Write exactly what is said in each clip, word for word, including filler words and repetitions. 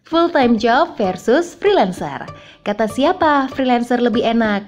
Full-time job versus freelancer. Kata siapa freelancer lebih enak?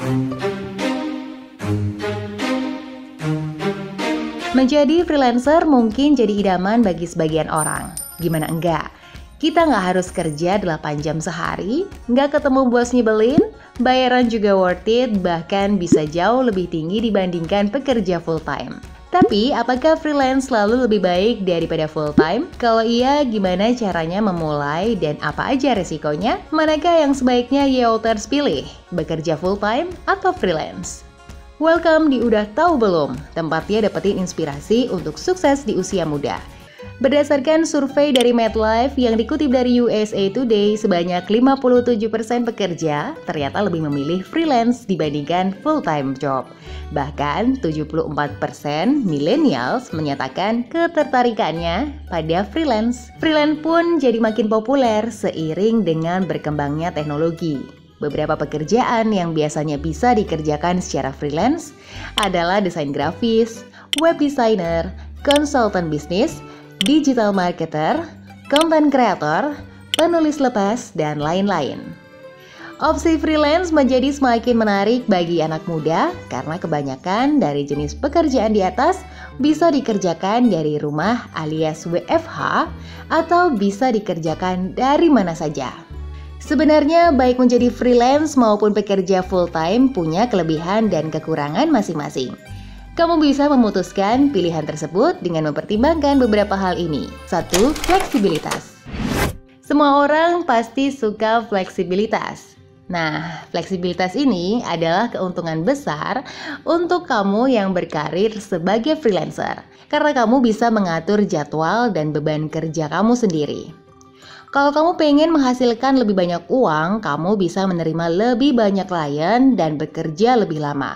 Menjadi freelancer mungkin jadi idaman bagi sebagian orang. Gimana enggak? Kita nggak harus kerja delapan jam sehari, nggak ketemu bos nyebelin, bayaran juga worth it, bahkan bisa jauh lebih tinggi dibandingkan pekerja full-time. Tapi, apakah freelance selalu lebih baik daripada full-time? Kalau iya, gimana caranya memulai dan apa aja resikonya? Manakah yang sebaiknya Yeoters pilih? Bekerja full-time atau freelance? Welcome di Udah Tahu Belum? Tempatnya dapetin inspirasi untuk sukses di usia muda. Berdasarkan survei dari MetLife yang dikutip dari U S A Today, sebanyak lima puluh tujuh persen pekerja ternyata lebih memilih freelance dibandingkan full-time job. Bahkan tujuh puluh empat persen millennials menyatakan ketertarikannya pada freelance. Freelance pun jadi makin populer seiring dengan berkembangnya teknologi. Beberapa pekerjaan yang biasanya bisa dikerjakan secara freelance adalah desain grafis, web designer, konsultan bisnis, digital marketer, content creator, penulis lepas, dan lain-lain. Opsi freelance menjadi semakin menarik bagi anak muda karena kebanyakan dari jenis pekerjaan di atas bisa dikerjakan dari rumah alias W F H atau bisa dikerjakan dari mana saja. Sebenarnya baik menjadi freelance maupun pekerja full-time punya kelebihan dan kekurangan masing-masing. Kamu bisa memutuskan pilihan tersebut dengan mempertimbangkan beberapa hal ini. Satu, fleksibilitas. Semua orang pasti suka fleksibilitas. Nah, fleksibilitas ini adalah keuntungan besar untuk kamu yang berkarir sebagai freelancer. Karena kamu bisa mengatur jadwal dan beban kerja kamu sendiri. Kalau kamu pengen menghasilkan lebih banyak uang, kamu bisa menerima lebih banyak klien dan bekerja lebih lama.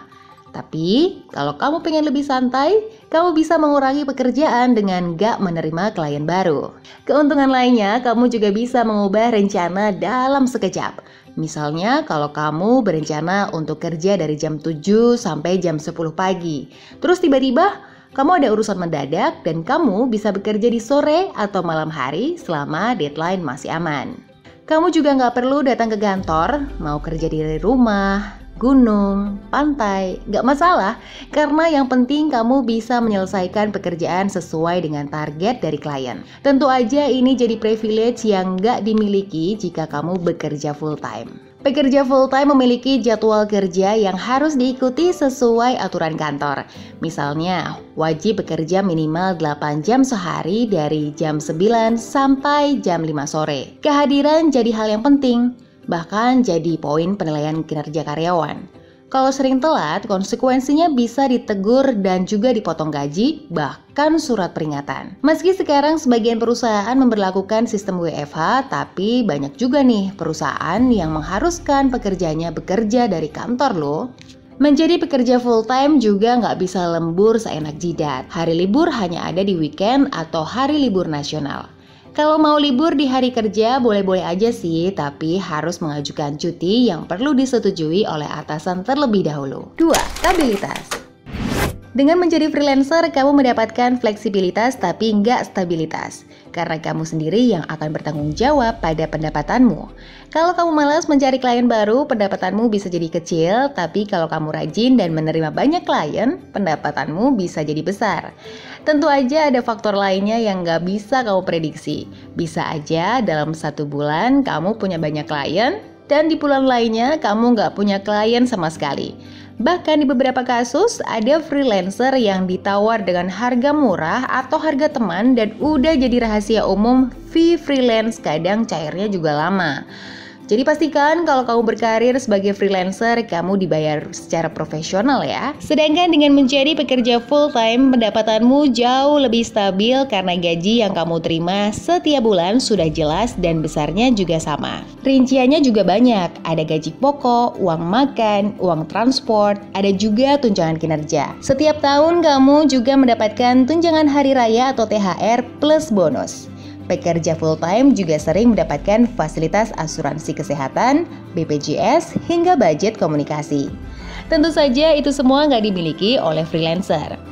Tapi, kalau kamu pengen lebih santai, kamu bisa mengurangi pekerjaan dengan gak menerima klien baru. Keuntungan lainnya, kamu juga bisa mengubah rencana dalam sekejap. Misalnya, kalau kamu berencana untuk kerja dari jam tujuh sampai jam sepuluh pagi. Terus tiba-tiba, kamu ada urusan mendadak dan kamu bisa bekerja di sore atau malam hari selama deadline masih aman. Kamu juga gak perlu datang ke kantor, mau kerja dari rumah, gunung, pantai, gak masalah karena yang penting kamu bisa menyelesaikan pekerjaan sesuai dengan target dari klien. Tentu aja ini jadi privilege yang gak dimiliki jika kamu bekerja full time. Pekerja full time memiliki jadwal kerja yang harus diikuti sesuai aturan kantor. Misalnya, wajib bekerja minimal delapan jam sehari dari jam sembilan sampai jam lima sore. Kehadiran jadi hal yang penting. Bahkan jadi poin penilaian kinerja karyawan. Kalau sering telat, konsekuensinya bisa ditegur dan juga dipotong gaji, bahkan surat peringatan. Meski sekarang sebagian perusahaan memberlakukan sistem W F H, tapi banyak juga nih perusahaan yang mengharuskan pekerjanya bekerja dari kantor loh. Menjadi pekerja full-time juga nggak bisa lembur seenak jidat. Hari libur hanya ada di weekend atau hari libur nasional. Kalau mau libur di hari kerja boleh-boleh aja sih, tapi harus mengajukan cuti yang perlu disetujui oleh atasan terlebih dahulu. Dua, stabilitas. Dengan menjadi freelancer, kamu mendapatkan fleksibilitas tapi nggak stabilitas. Karena kamu sendiri yang akan bertanggung jawab pada pendapatanmu. Kalau kamu malas mencari klien baru, pendapatanmu bisa jadi kecil. Tapi kalau kamu rajin dan menerima banyak klien, pendapatanmu bisa jadi besar. Tentu aja ada faktor lainnya yang nggak bisa kamu prediksi. Bisa aja dalam satu bulan kamu punya banyak klien, dan di bulan lainnya kamu nggak punya klien sama sekali. Bahkan di beberapa kasus ada freelancer yang ditawar dengan harga murah atau harga teman dan udah jadi rahasia umum fee freelance kadang cairnya juga lama. Jadi pastikan kalau kamu berkarir sebagai freelancer, kamu dibayar secara profesional ya. Sedangkan dengan menjadi pekerja full-time, pendapatanmu jauh lebih stabil karena gaji yang kamu terima setiap bulan sudah jelas dan besarnya juga sama. Rinciannya juga banyak, ada gaji pokok, uang makan, uang transport, ada juga tunjangan kinerja. Setiap tahun kamu juga mendapatkan tunjangan hari raya atau T H R plus bonus. Pekerja full-time juga sering mendapatkan fasilitas asuransi kesehatan, B P J S, hingga budget komunikasi. Tentu saja itu semua nggak dimiliki oleh freelancer.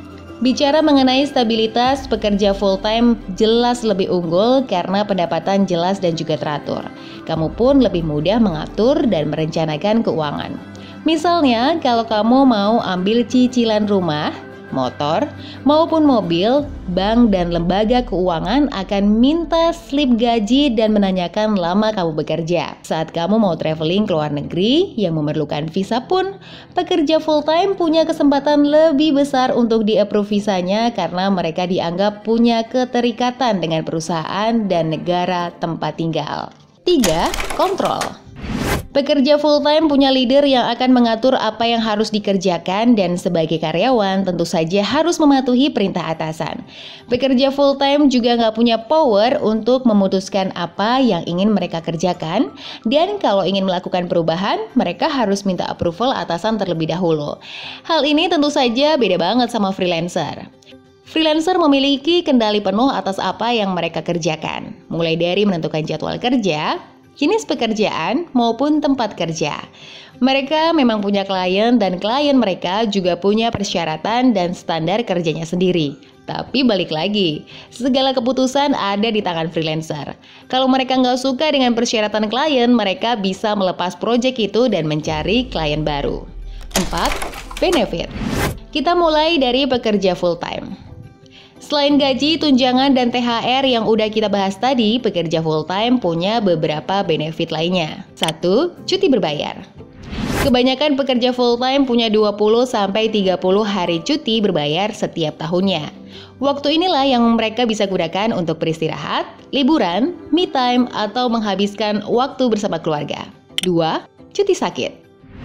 Bicara mengenai stabilitas, pekerja full-time jelas lebih unggul karena pendapatan jelas dan juga teratur. Kamu pun lebih mudah mengatur dan merencanakan keuangan. Misalnya, kalau kamu mau ambil cicilan rumah, motor, maupun mobil, bank dan lembaga keuangan akan minta slip gaji dan menanyakan lama kamu bekerja. Saat kamu mau traveling ke luar negeri yang memerlukan visa pun, pekerja full-time punya kesempatan lebih besar untuk di-approve visanya karena mereka dianggap punya keterikatan dengan perusahaan dan negara tempat tinggal. tiga. Kontrol. Pekerja full-time punya leader yang akan mengatur apa yang harus dikerjakan dan sebagai karyawan tentu saja harus mematuhi perintah atasan. Pekerja full-time juga nggak punya power untuk memutuskan apa yang ingin mereka kerjakan dan kalau ingin melakukan perubahan, mereka harus minta approval atasan terlebih dahulu. Hal ini tentu saja beda banget sama freelancer. Freelancer memiliki kendali penuh atas apa yang mereka kerjakan, mulai dari menentukan jadwal kerja, jenis pekerjaan, maupun tempat kerja. Mereka memang punya klien dan klien mereka juga punya persyaratan dan standar kerjanya sendiri. Tapi balik lagi, segala keputusan ada di tangan freelancer. Kalau mereka nggak suka dengan persyaratan klien, mereka bisa melepas proyek itu dan mencari klien baru. empat. Benefit. Kita mulai dari pekerja full-time. Selain gaji, tunjangan, dan T H R yang udah kita bahas tadi, pekerja full-time punya beberapa benefit lainnya. satu. Cuti berbayar. Kebanyakan pekerja full-time punya dua puluh sampai tiga puluh hari cuti berbayar setiap tahunnya. Waktu inilah yang mereka bisa gunakan untuk beristirahat, liburan, me time, atau menghabiskan waktu bersama keluarga. dua. Cuti sakit.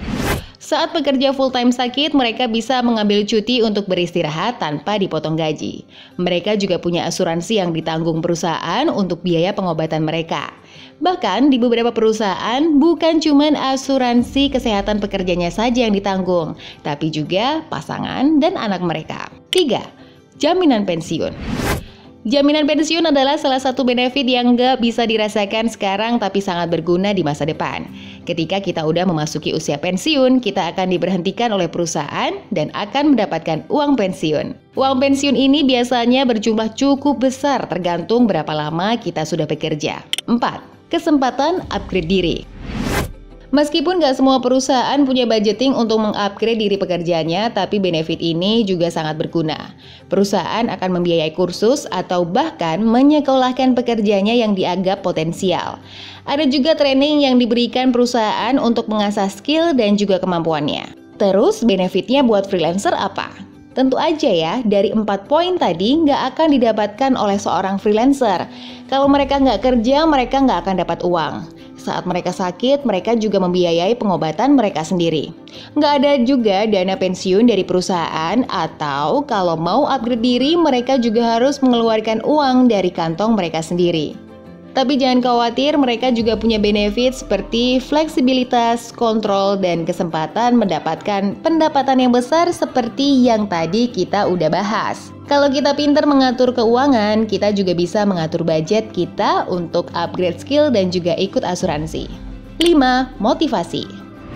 Saat pekerja full-time sakit, mereka bisa mengambil cuti untuk beristirahat tanpa dipotong gaji. Mereka juga punya asuransi yang ditanggung perusahaan untuk biaya pengobatan mereka. Bahkan di beberapa perusahaan, bukan cuma asuransi kesehatan pekerjanya saja yang ditanggung, tapi juga pasangan dan anak mereka. tiga. Jaminan pensiun. Jaminan pensiun adalah salah satu benefit yang nggak bisa dirasakan sekarang tapi sangat berguna di masa depan. Ketika kita udah memasuki usia pensiun, kita akan diberhentikan oleh perusahaan dan akan mendapatkan uang pensiun. Uang pensiun ini biasanya berjumlah cukup besar tergantung berapa lama kita sudah bekerja. empat. Kesempatan upgrade diri. Meskipun nggak semua perusahaan punya budgeting untuk mengupgrade diri pekerjaannya, tapi benefit ini juga sangat berguna. Perusahaan akan membiayai kursus atau bahkan menyekolahkan pekerjanya yang dianggap potensial. Ada juga training yang diberikan perusahaan untuk mengasah skill dan juga kemampuannya. Terus benefitnya buat freelancer apa? Tentu aja ya, dari empat poin tadi nggak akan didapatkan oleh seorang freelancer. Kalau mereka nggak kerja, mereka nggak akan dapat uang. Saat mereka sakit, mereka juga membiayai pengobatan mereka sendiri. Nggak ada juga dana pensiun dari perusahaan, atau kalau mau upgrade diri, mereka juga harus mengeluarkan uang dari kantong mereka sendiri. Tapi jangan khawatir, mereka juga punya benefit seperti fleksibilitas, kontrol, dan kesempatan mendapatkan pendapatan yang besar seperti yang tadi kita udah bahas. Kalau kita pintar mengatur keuangan, kita juga bisa mengatur budget kita untuk upgrade skill dan juga ikut asuransi. lima. Motivasi.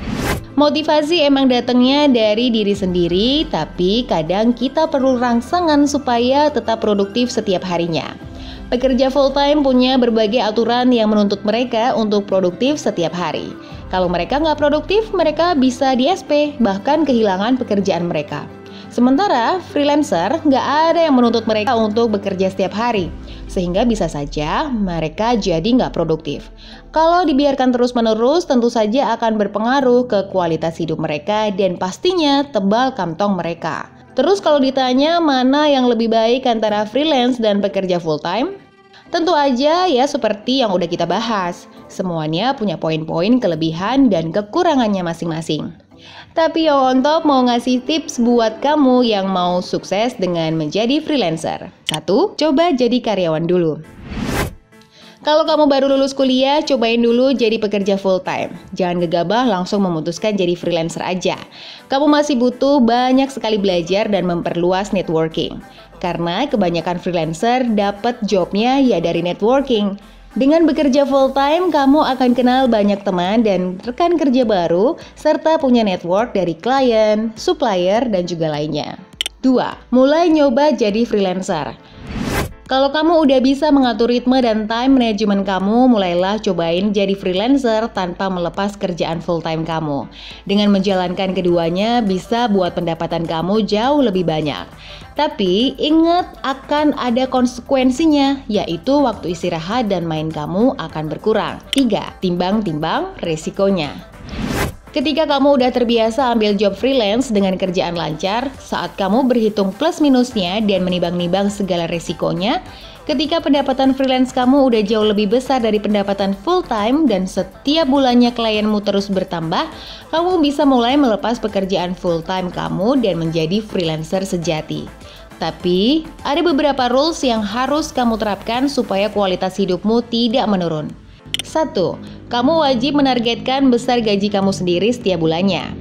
Motivasi emang datangnya dari diri sendiri, tapi kadang kita perlu rangsangan supaya tetap produktif setiap harinya. Pekerja full-time punya berbagai aturan yang menuntut mereka untuk produktif setiap hari. Kalau mereka nggak produktif, mereka bisa di S P, bahkan kehilangan pekerjaan mereka. Sementara freelancer nggak ada yang menuntut mereka untuk bekerja setiap hari, sehingga bisa saja mereka jadi nggak produktif. Kalau dibiarkan terus-menerus, tentu saja akan berpengaruh ke kualitas hidup mereka dan pastinya tebal kantong mereka. Terus kalau ditanya mana yang lebih baik antara freelance dan pekerja full-time? Tentu aja ya seperti yang udah kita bahas, semuanya punya poin-poin kelebihan dan kekurangannya masing-masing. Tapi Yo On Top mau ngasih tips buat kamu yang mau sukses dengan menjadi freelancer. Satu, coba jadi karyawan dulu. Kalau kamu baru lulus kuliah, cobain dulu jadi pekerja full-time. Jangan gegabah langsung memutuskan jadi freelancer aja. Kamu masih butuh banyak sekali belajar dan memperluas networking. Karena kebanyakan freelancer dapat jobnya ya dari networking. Dengan bekerja full-time, kamu akan kenal banyak teman dan rekan kerja baru, serta punya network dari klien, supplier, dan juga lainnya. Dua, mulai nyoba jadi freelancer. Kalau kamu udah bisa mengatur ritme dan time management kamu, mulailah cobain jadi freelancer tanpa melepas kerjaan full time kamu. Dengan menjalankan keduanya, bisa buat pendapatan kamu jauh lebih banyak. Tapi ingat akan ada konsekuensinya, yaitu waktu istirahat dan main kamu akan berkurang. Tiga, timbang-timbang resikonya. Ketika kamu udah terbiasa ambil job freelance dengan kerjaan lancar, saat kamu berhitung plus minusnya dan menimbang-nimbang segala resikonya, ketika pendapatan freelance kamu udah jauh lebih besar dari pendapatan full time dan setiap bulannya klienmu terus bertambah, kamu bisa mulai melepas pekerjaan full time kamu dan menjadi freelancer sejati. Tapi, ada beberapa rules yang harus kamu terapkan supaya kualitas hidupmu tidak menurun. Satu, kamu wajib menargetkan besar gaji kamu sendiri setiap bulannya.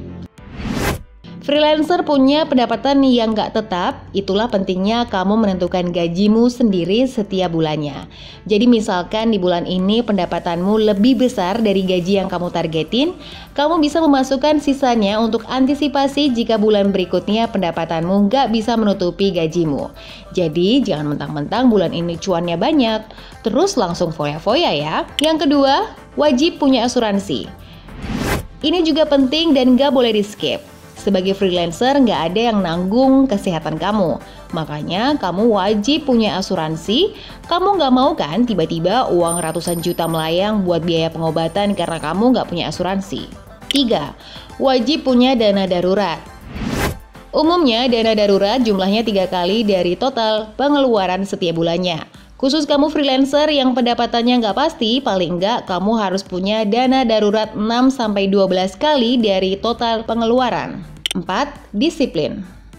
Freelancer punya pendapatan yang gak tetap, itulah pentingnya kamu menentukan gajimu sendiri setiap bulannya. Jadi misalkan di bulan ini pendapatanmu lebih besar dari gaji yang kamu targetin, kamu bisa memasukkan sisanya untuk antisipasi jika bulan berikutnya pendapatanmu gak bisa menutupi gajimu. Jadi jangan mentang-mentang bulan ini cuannya banyak, terus langsung foya-foya ya. Yang kedua, wajib punya asuransi. Ini juga penting dan gak boleh di-skip. Sebagai freelancer nggak ada yang nanggung kesehatan kamu. Makanya kamu wajib punya asuransi. Kamu nggak mau kan tiba-tiba uang ratusan juta melayang buat biaya pengobatan karena kamu nggak punya asuransi. Tiga, wajib punya dana darurat. Umumnya dana darurat jumlahnya tiga kali dari total pengeluaran setiap bulannya. Khusus kamu freelancer yang pendapatannya nggak pasti, paling nggak kamu harus punya dana darurat enam sampai dua belas kali dari total pengeluaran. Empat, disiplin.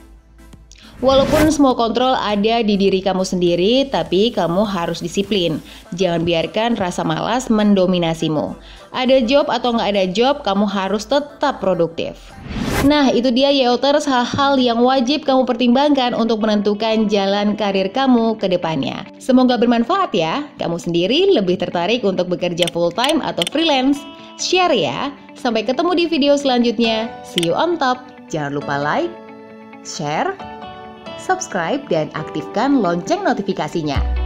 Walaupun semua kontrol ada di diri kamu sendiri, tapi kamu harus disiplin. Jangan biarkan rasa malas mendominasimu. Ada job atau nggak ada job, kamu harus tetap produktif. Nah, itu dia Yeoters, hal-hal yang wajib kamu pertimbangkan untuk menentukan jalan karir kamu ke depannya. Semoga bermanfaat ya. Kamu sendiri lebih tertarik untuk bekerja full time atau freelance? Share ya. Sampai ketemu di video selanjutnya. See you on top. Jangan lupa like, share, subscribe, dan aktifkan lonceng notifikasinya.